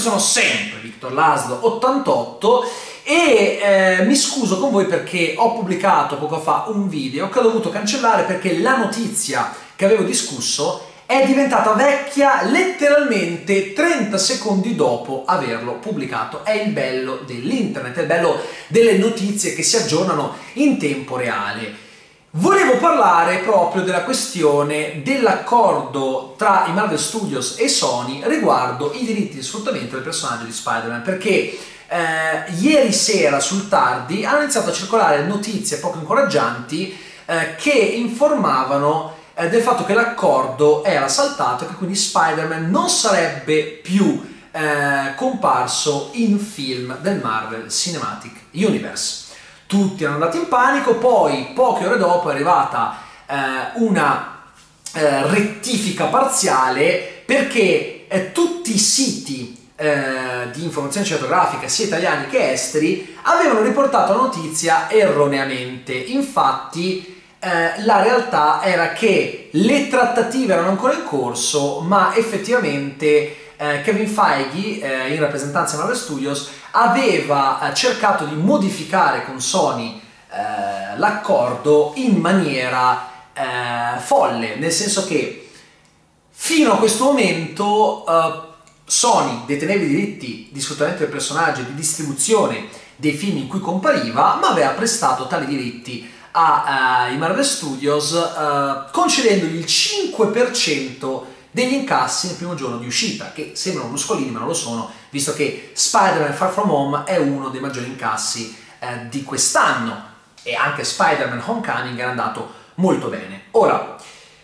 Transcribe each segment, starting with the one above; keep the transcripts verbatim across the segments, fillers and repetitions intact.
sono sempre Victor Laszlo ottantotto e eh, mi scuso con voi perché ho pubblicato poco fa un video che ho dovuto cancellare perché la notizia che avevo discusso è diventata vecchia letteralmente trenta secondi dopo averlo pubblicato. È il bello dell'internet, è il bello delle notizie che si aggiornano in tempo reale. Volevo parlare proprio della questione dell'accordo tra i Marvel Studios e Sony riguardo i diritti di sfruttamento del personaggio di Spider-Man, perché eh, ieri sera sul tardi hanno iniziato a circolare notizie poco incoraggianti eh, che informavano eh, del fatto che l'accordo era saltato e che quindi Spider-Man non sarebbe più eh, comparso in film del Marvel Cinematic Universe. Tutti erano andati in panico, poi poche ore dopo è arrivata eh, una eh, rettifica parziale perché eh, tutti i siti eh, di informazione cinematografica, sia italiani che esteri, avevano riportato la notizia erroneamente. Infatti eh, la realtà era che le trattative erano ancora in corso, ma effettivamente Eh, Kevin Feige, eh, in rappresentanza di Marvel Studios, aveva eh, cercato di modificare con Sony eh, l'accordo in maniera eh, folle, nel senso che fino a questo momento eh, Sony deteneva i diritti di sfruttamento del personaggio e di distribuzione dei film in cui compariva, ma aveva prestato tali diritti ai Marvel Studios eh, concedendogli il cinque per cento degli incassi nel primo giorno di uscita, che sembrano bruscolini ma non lo sono, visto che Spider-Man Far From Home è uno dei maggiori incassi eh, di quest'anno e anche Spider-Man Homecoming era andato molto bene. Ora,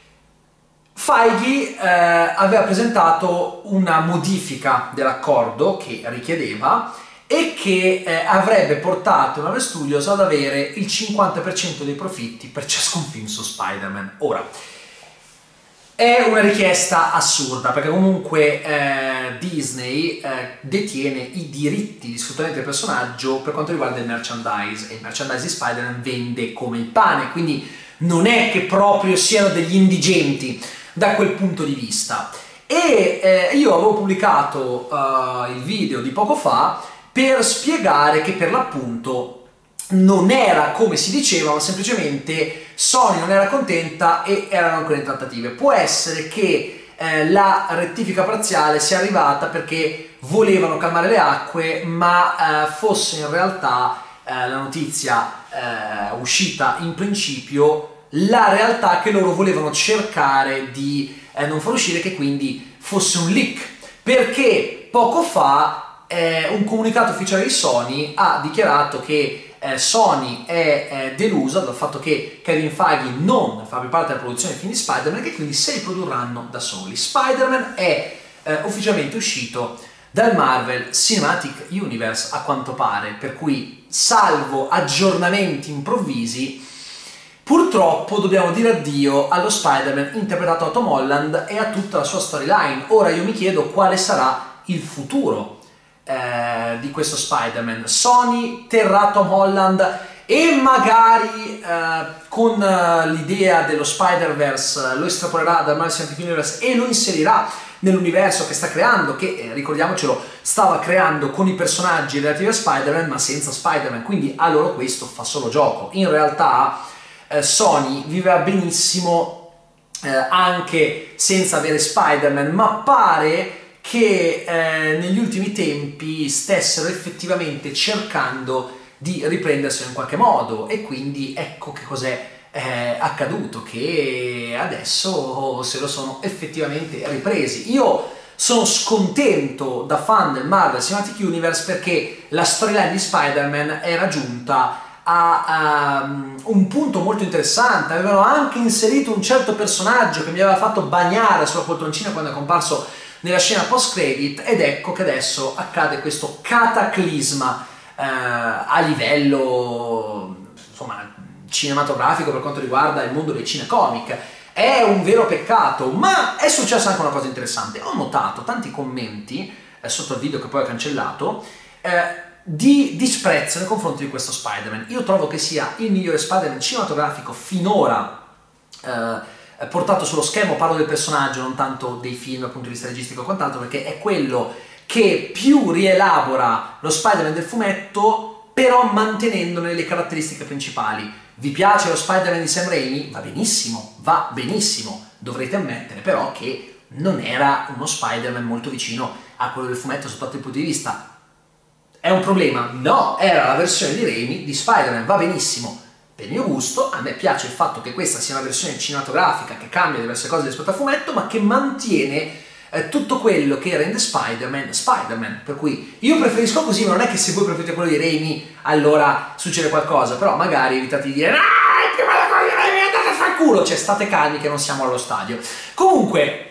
Feige eh, aveva presentato una modifica dell'accordo che richiedeva e che eh, avrebbe portato Marvel Studios ad avere il cinquanta per cento dei profitti per ciascun film su Spider-Man. Ora, è una richiesta assurda perché comunque eh, Disney eh, detiene i diritti di sfruttamento del personaggio per quanto riguarda il merchandise e il merchandise di Spider-Man vende come il pane, quindi non è che proprio siano degli indigenti da quel punto di vista. E eh, io avevo pubblicato uh, il video di poco fa per spiegare che per l'appunto non era come si diceva, ma semplicemente Sony non era contenta e erano ancora in trattative. Può essere che eh, la rettifica parziale sia arrivata perché volevano calmare le acque, ma eh, fosse in realtà eh, la notizia eh, uscita in principio la realtà che loro volevano cercare di eh, non far uscire, che quindi fosse un leak, perché poco fa eh, un comunicato ufficiale di Sony ha dichiarato che Eh, Sony è eh, delusa dal fatto che Kevin Feige non fa più parte della produzione dei film di Spider-Man e che quindi se li produrranno da soli. Spider-Man è eh, ufficialmente uscito dal Marvel Cinematic Universe a quanto pare, per cui salvo aggiornamenti improvvisi purtroppo dobbiamo dire addio allo Spider-Man interpretato da Tom Holland e a tutta la sua storyline. Ora io mi chiedo quale sarà il futuro Eh, di questo Spider-Man. Sony terrà Tom Holland e magari eh, con eh, l'idea dello Spider-Verse lo estrapolerà dal Marvel Cinematic Universe e lo inserirà nell'universo che sta creando, che eh, ricordiamocelo stava creando con i personaggi relativi a Spider-Man ma senza Spider-Man, quindi a loro questo fa solo gioco. In realtà eh, Sony viveva benissimo eh, anche senza avere Spider-Man, ma pare che eh, negli ultimi tempi stessero effettivamente cercando di riprenderselo in qualche modo e quindi ecco che cos'è eh, accaduto, che adesso se lo sono effettivamente ripresi. Io sono scontento da fan del Marvel Cinematic Universe perché la storyline di Spider-Man era giunta a, a um, un punto molto interessante. Avevano anche inserito un certo personaggio che mi aveva fatto bagnare sulla poltroncina quando è comparso nella scena post credit, ed ecco che adesso accade questo cataclisma eh, a livello insomma cinematografico per quanto riguarda il mondo dei cinecomic. È un vero peccato, ma è successa anche una cosa interessante. Ho notato tanti commenti eh, sotto il video che poi ho cancellato eh, di disprezzo nei confronti di questo Spider-Man. Io trovo che sia il migliore Spider-Man cinematografico finora eh, portato sullo schermo. Parlo del personaggio, non tanto dei film dal punto di vista registico o quant'altro, perché è quello che più rielabora lo Spider-Man del fumetto, però mantenendone le caratteristiche principali. Vi piace lo Spider-Man di Sam Raimi? Va benissimo, va benissimo. Dovrete ammettere però che non era uno Spider-Man molto vicino a quello del fumetto sotto altri punti di vista. È un problema? No, era la versione di Raimi di Spider-Man, va benissimo. Per il mio gusto, a me piace il fatto che questa sia una versione cinematografica che cambia diverse cose rispetto al fumetto, ma che mantiene eh, tutto quello che rende Spider-Man Spider-Man. Per cui io preferisco così, ma non è che se voi preferite quello di Raimi allora succede qualcosa, però magari evitate di dire no, è più bella cosa di Raimi, andate a far culo, cioè state calmi che non siamo allo stadio. Comunque,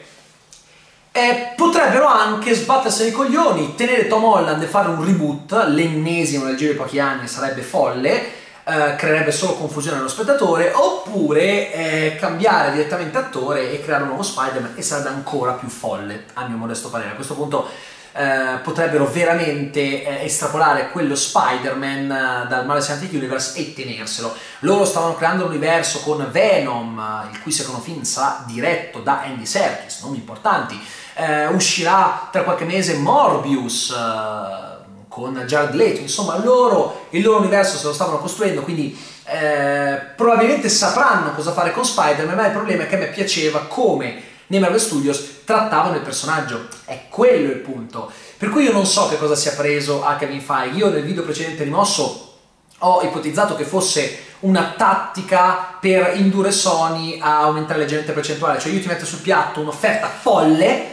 Eh, potrebbero anche sbattersi i coglioni, tenere Tom Holland e fare un reboot, l'ennesimo nel giro di pochi anni, sarebbe folle, eh, creerebbe solo confusione allo spettatore, oppure eh, cambiare direttamente attore e creare un nuovo Spider-Man, e sarebbe ancora più folle, a mio modesto parere. A questo punto eh, potrebbero veramente eh, estrapolare quello Spider-Man eh, dal Marvel Cinematic Universe e tenerselo. Loro stavano creando l'universo con Venom, il cui secondo film sarà diretto da Andy Serkis, nomi importanti. Eh, uscirà tra qualche mese Morbius eh, con Jared Leto, insomma loro il loro universo se lo stavano costruendo, quindi eh, probabilmente sapranno cosa fare con Spider-Man, ma il problema è che a me piaceva come nei Marvel Studios trattavano il personaggio, è quello il punto, per cui io non so che cosa sia preso a Kevin Feige. Io nel video precedente rimosso ho ipotizzato che fosse una tattica per indurre Sony a aumentare leggermente la percentuale, cioè io ti metto sul piatto un'offerta folle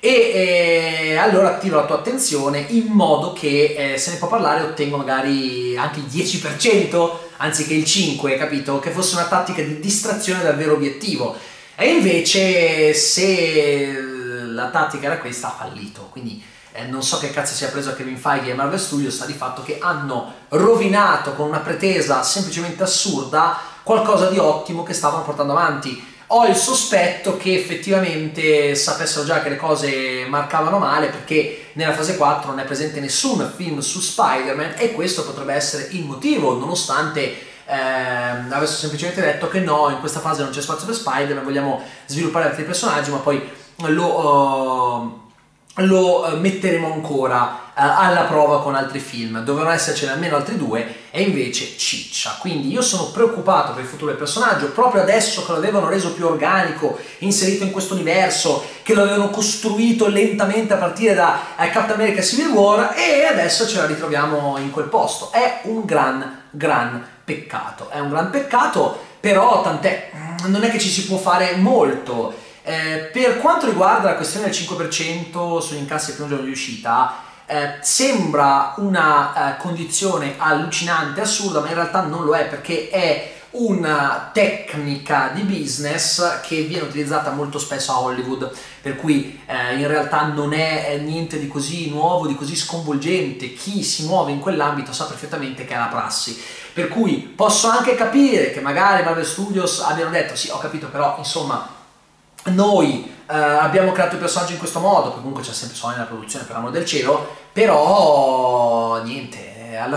e eh, allora attiro la tua attenzione in modo che eh, se ne può parlare ottengo magari anche il dieci per cento anziché il cinque per cento, capito? Che fosse una tattica di distrazione dal vero obiettivo. E invece se la tattica era questa ha fallito, quindi eh, non so che cazzo sia preso a Kevin Feige e Marvel Studios, sta di fatto che hanno rovinato con una pretesa semplicemente assurda qualcosa di ottimo che stavano portando avanti. Ho il sospetto che effettivamente sapessero già che le cose marcavano male, perché nella fase quattro non è presente nessun film su Spider-Man e questo potrebbe essere il motivo, nonostante eh, avessero semplicemente detto che no, in questa fase non c'è spazio per Spider-Man, vogliamo sviluppare altri personaggi, ma poi lo... Uh, lo metteremo ancora uh, alla prova con altri film. Dovevano essercene almeno altri due e invece ciccia. Quindi io sono preoccupato per il futuro del personaggio, proprio adesso che lo avevano reso più organico, inserito in questo universo, che lo avevano costruito lentamente a partire da uh, Captain America Civil War, e adesso ce la ritroviamo in quel posto. È un gran gran peccato, è un gran peccato, però tant'è, non è che ci si può fare molto. Eh, per quanto riguarda la questione del cinque per cento sugli incassi al primo giorno di uscita, eh, sembra una eh, condizione allucinante, assurda, ma in realtà non lo è, perché è una tecnica di business che viene utilizzata molto spesso a Hollywood, per cui eh, in realtà non è niente di così nuovo, di così sconvolgente. Chi si muove in quell'ambito sa perfettamente che è la prassi, per cui posso anche capire che magari Marvel Studios abbiano detto sì, ho capito, però insomma noi eh, abbiamo creato il personaggio in questo modo, che comunque c'è sempre Sony nella produzione, per l'amor del cielo, però niente, alla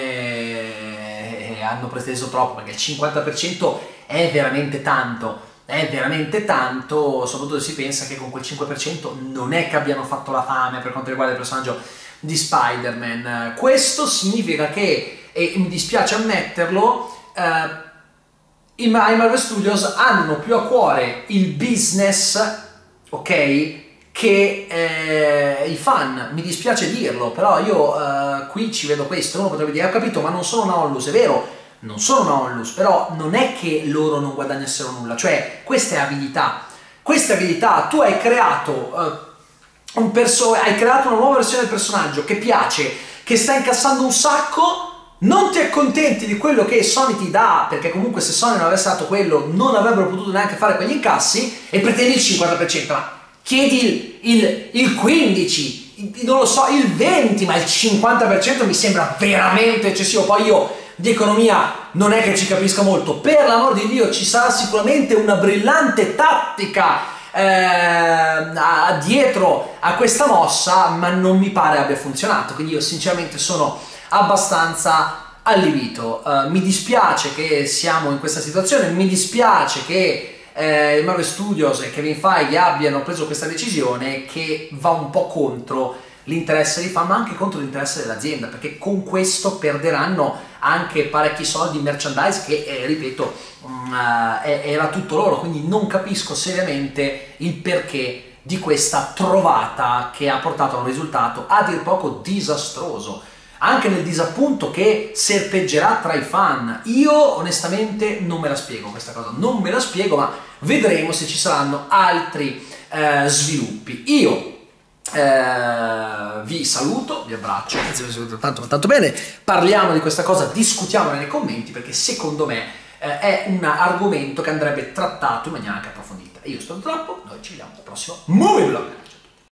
fine eh, hanno preteso troppo, perché il cinquanta per cento è veramente tanto, è veramente tanto, soprattutto se si pensa che con quel cinque per cento non è che abbiano fatto la fame per quanto riguarda il personaggio di Spider-Man. Questo significa che, e mi dispiace ammetterlo, eh, i Marvel Studios hanno più a cuore il business, ok, che eh, i fan. Mi dispiace dirlo, però io eh, qui ci vedo questo. Uno potrebbe dire, ho capito, ma non sono una onlus. È vero, non sono una onlus, però non è che loro non guadagnassero nulla, cioè questa è abilità. Questa è abilità, tu hai creato, eh, un perso- hai creato una nuova versione del personaggio che piace, che sta incassando un sacco. Non ti accontenti di quello che Sony ti dà, perché comunque se Sony non avesse dato quello non avrebbero potuto neanche fare quegli incassi, e pretendi il cinquanta per cento, ma chiedi il, il, il quindici per cento, non lo so, il venti per cento, ma il cinquanta per cento mi sembra veramente eccessivo. Poi io di economia non è che ci capisca molto, per l'amor di Dio ci sarà sicuramente una brillante tattica eh, a, dietro a questa mossa, ma non mi pare abbia funzionato, quindi io sinceramente sono abbastanza allibito. Uh, mi dispiace che siamo in questa situazione, mi dispiace che eh, i Marvel Studios e Kevin Feige abbiano preso questa decisione che va un po' contro l'interesse dei fan ma anche contro l'interesse dell'azienda, perché con questo perderanno anche parecchi soldi in merchandise che eh, ripeto mh, era tutto loro, quindi non capisco seriamente il perché di questa trovata che ha portato a un risultato a dir poco disastroso, anche nel disappunto che serpeggerà tra i fan. Io onestamente non me la spiego questa cosa, non me la spiego, ma vedremo se ci saranno altri eh, sviluppi. Io eh, vi saluto, vi abbraccio, tanto, tanto bene, parliamo di questa cosa, discutiamola nei commenti, perché secondo me eh, è un argomento che andrebbe trattato in maniera anche approfondita. Io sono Troppo, noi ci vediamo al prossimo Movie Vlog.